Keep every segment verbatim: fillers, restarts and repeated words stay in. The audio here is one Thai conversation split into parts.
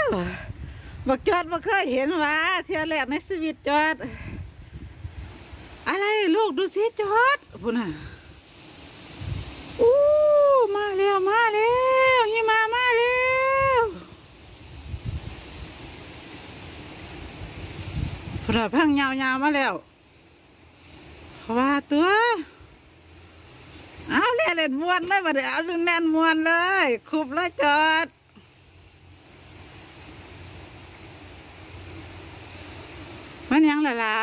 วบักจอดบ่เคยเห็นว่าเที่ยวแรกในชีวิตจอดอะไรลูกดูสิจอดพุ่นน่ะอู้มาแล้วมาแล้วหิมะมาแล้วพุ่นน่ะพังยาวๆมาแล้วว่าตัวเอาเล่นเล่นมวนเลยมาเดี๋ยวเอาลึงแน่นมวนเลยคุบเลยจอดมันยังล่ะล่ะ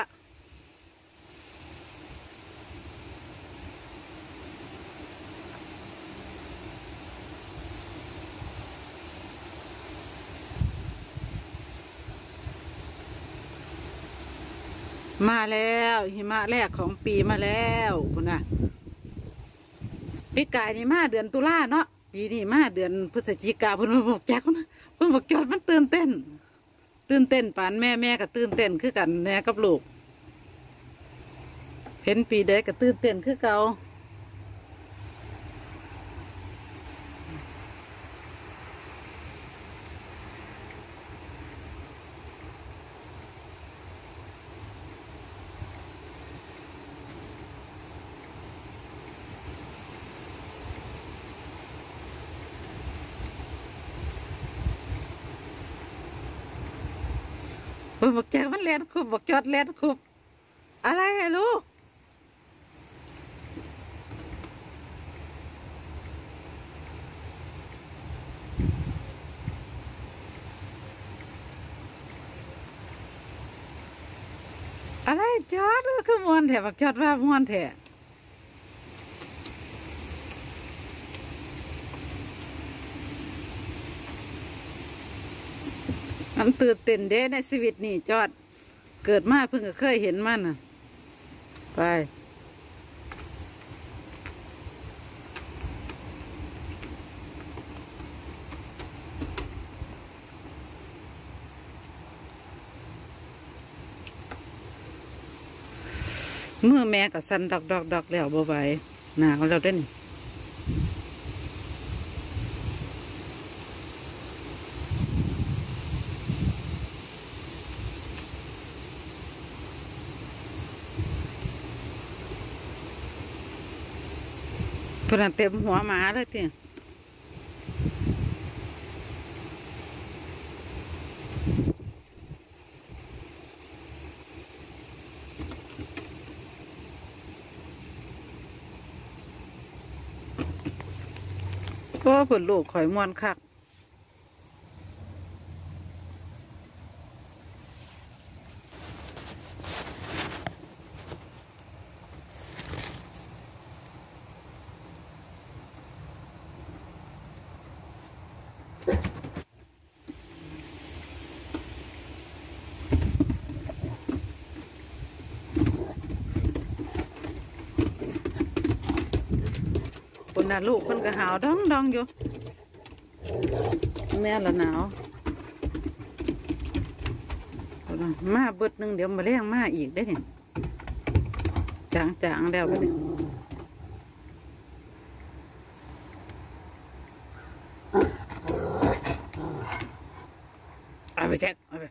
มาแล้วหิมะแรกของปีมาแล้วคุณน่ะปีกายนี่มาเดือนตุลาเนาะปีนี้มาเดือนพฤศจิกาเพิ่นมาบอกแจกคนนะเพิ่นบอกจอดมันตื่นเต้นตื่นเต้นปานแม่แม่ก็ตื่นเต้นคือกันแม่กับลูกเห็นปีใดก็ตื่นเต้นคือเก่าเพิ่นบอกแจกมันเล่นคุบบอกจอดเล่นคุบอะไรอะลูกอะไรจอดคือมวนแถบักจอดว่ามวนแถมันตื่นเต้นเด้ในชีวิตนี่จอดเกิดมาเพิ่งเคยเห็นมันน่ะไปเมื่อแม่กับสันดอกดอกดอกแล้วบ่ไหวหนาวแล้วเด้นเพิ่นเต็มหัวหมาเลยทีก็เพิ่นลูกข่อยม่วนคักคนน่ะลูกคนก็หาวดองดองอยู่แม่ละหนาวมาเบิดหนึ่งเดี๋ยวมาเลี้ยงมาอีกได้เนี่ยจางจางแล้วไปเลยเอาไปแท็กเอาไป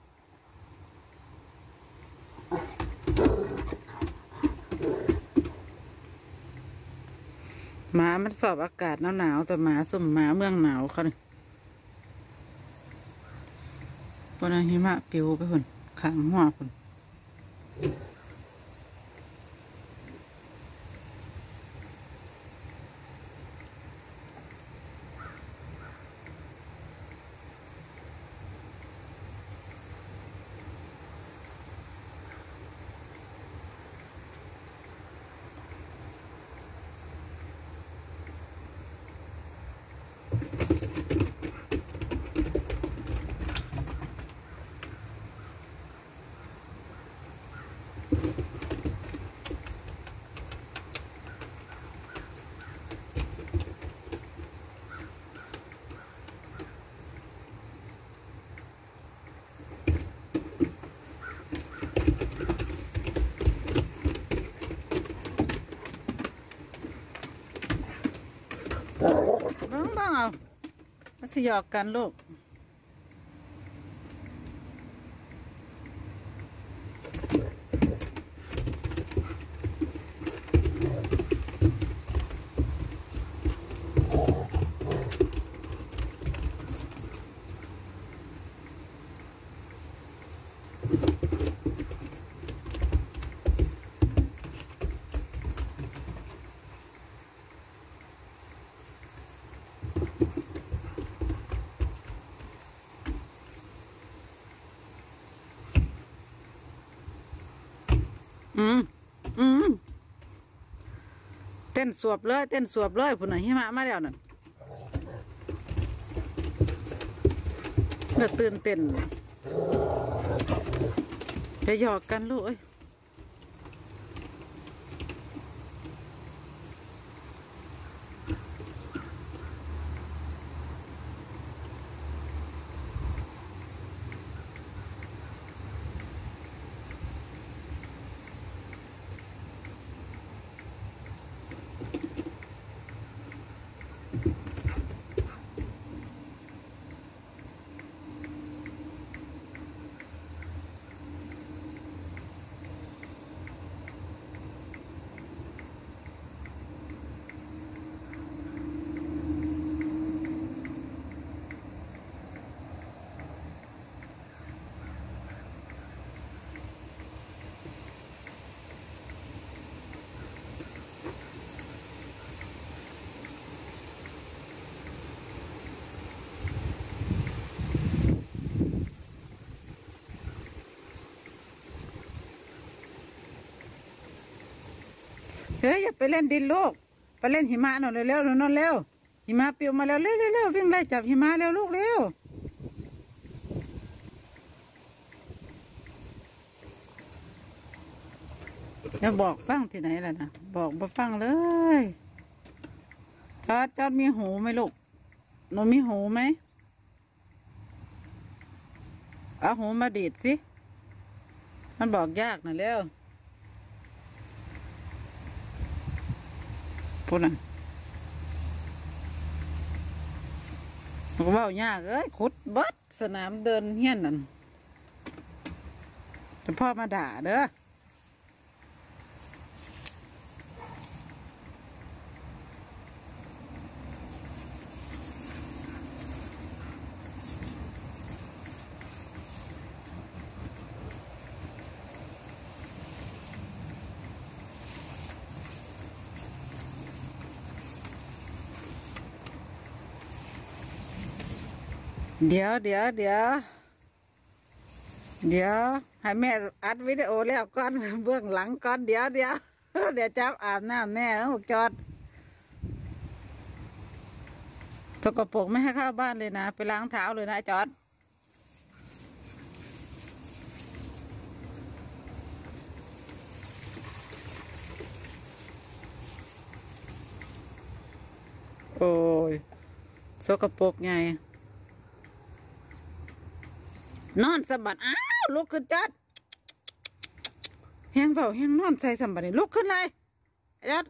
หมามันสอบอากาศหนาวหนาวแต่หมาสุ่มหมาเมืองหนาวเขาเนี่ยปนหิมะปิวไปคนขังหัวคนบ้างบ้างเอามาสยอกกันลูกอืมอืมเต้นสวบเลยเต้นสวบเลยพุ่นน่ะหิมะมาแล้วนั่นเดือดตื่นเต้นจะหยอกกันลูกเอ้ยเฮ้ยอย่าไปเล่นดินลูกไปเล่นหิมะหน่อยเร็วๆหน่อยนอนเร็วหิมะปิวมาแล้วเร็วๆวิ่งไล่จับหิมะเร็วลูกเร็วจะบอกฟังที่ไหนล่ะนะบอกมาฟังเลยจอดจอดมีหูไหมลูกหนูมีหูไหมเอาหูมาดีดสิมันบอกยากนะเร็วพูดนะมันก็เว้ายากเอ้ยขุดบัดสนามเดินเฮี้ยนนั่นแต่พ่อมาด่าเด้อเดี๋ยวเดี๋ยวเดี๋ยวเดี๋ยวให้แม่อัดวิดีโอแล้วก่อนเบื้องหลังก่อนเดี๋ยวเดี๋ยวเดี๋ยวจับอาบน้ำแน่หกจอดสกปรกไม่ให้เข้าบ้านเลยนะไปล้างเท้าเลยนะจอดโอ้ยสกปรกไงนอนสะบัดอ้าวลุกขึ้นจัดแห้งเผาแห้งนอนใส่สะบัดนี่ลุกขึ้นเลยจัด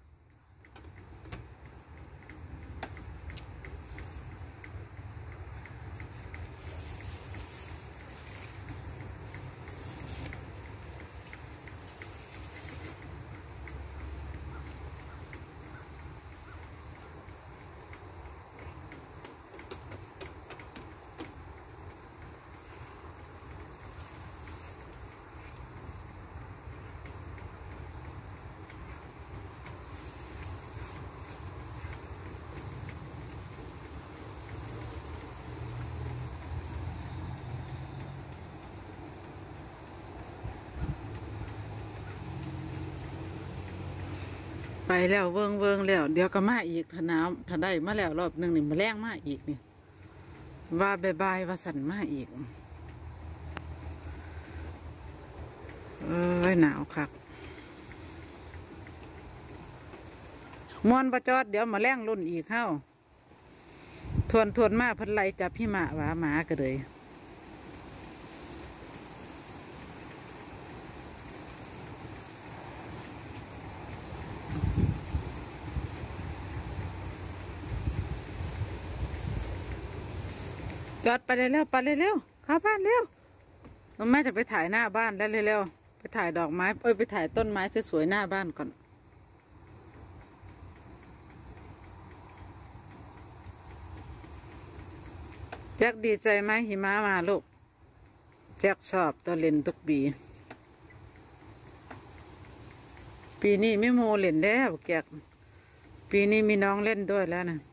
ไปแล้วเวิงเวิงแล้วเดี๋ยวก็มาอีกถ้าน้ำถ้าได้มาแล้วรอบหนึ่งนี่มาแรงมาอีกนี่ว่าบายบายว่าสั่นมาอีกเอ้ยหนาวคักมวนประจอดเดี๋ยวมาแรงรุ่นอีกเข้าทวนทวนมาพันไลจับพี่หมาว่าหมาก็เลยจอดไปเร็วๆไปเร็วๆเข้าบ้านเร็วแม่จะไปถ่ายหน้าบ้านแล้วเร็วๆไปถ่ายดอกไม้เอ้ยไปถ่ายต้นไม้สวยๆหน้าบ้านก่อนแจ็คดีใจไหมหิมะมาลูกแจ็คชอบตัวเล่นทุกปีปีนี้ไม่โมเล่นแล้วแจ็คปีนี้มีน้องเล่นด้วยแล้วนะ